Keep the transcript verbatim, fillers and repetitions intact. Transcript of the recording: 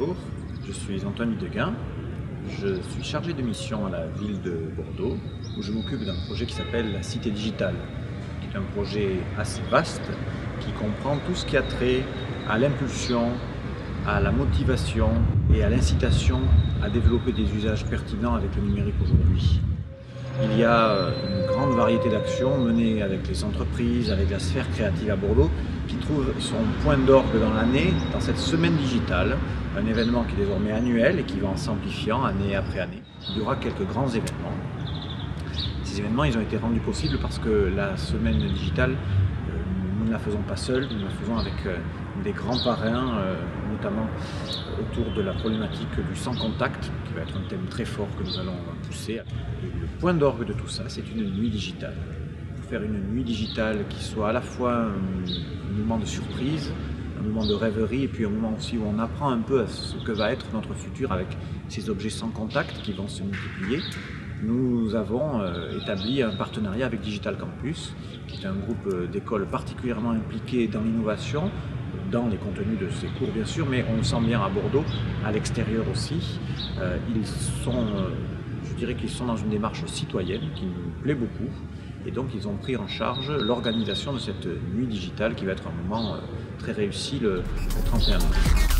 Bonjour, je suis Antoine Videguin, je suis chargé de mission à la ville de Bordeaux où je m'occupe d'un projet qui s'appelle la Cité Digitale, qui est un projet assez vaste qui comprend tout ce qui a trait à l'impulsion, à la motivation et à l'incitation à développer des usages pertinents avec le numérique aujourd'hui. Il y a une grande variété d'actions menées avec les entreprises, avec la sphère créative à Bordeaux, qui trouve son point d'orgue dans l'année, dans cette semaine digitale, un événement qui est désormais annuel et qui va en s'amplifiant année après année. Il y aura quelques grands événements. Ces événements, ils ont été rendus possibles parce que la semaine digitale, nous ne la faisons pas seuls, nous la faisons avec des grands parrains, notamment autour de la problématique du sans contact, qui va être un thème très fort que nous allons pousser. Et le point d'orgue de tout ça, c'est une nuit digitale. Pour faire une nuit digitale qui soit à la fois un moment de surprise, un moment de rêverie, et puis un moment aussi où on apprend un peu à ce que va être notre futur avec ces objets sans contact qui vont se multiplier. Nous avons établi un partenariat avec Digital Campus, qui est un groupe d'écoles particulièrement impliqué dans l'innovation, dans les contenus de ces cours bien sûr, mais on le sent bien à Bordeaux, à l'extérieur aussi. Ils sont, je dirais qu'ils sont dans une démarche citoyenne qui nous plaît beaucoup, et donc ils ont pris en charge l'organisation de cette nuit digitale qui va être un moment très réussi le trente et un mars.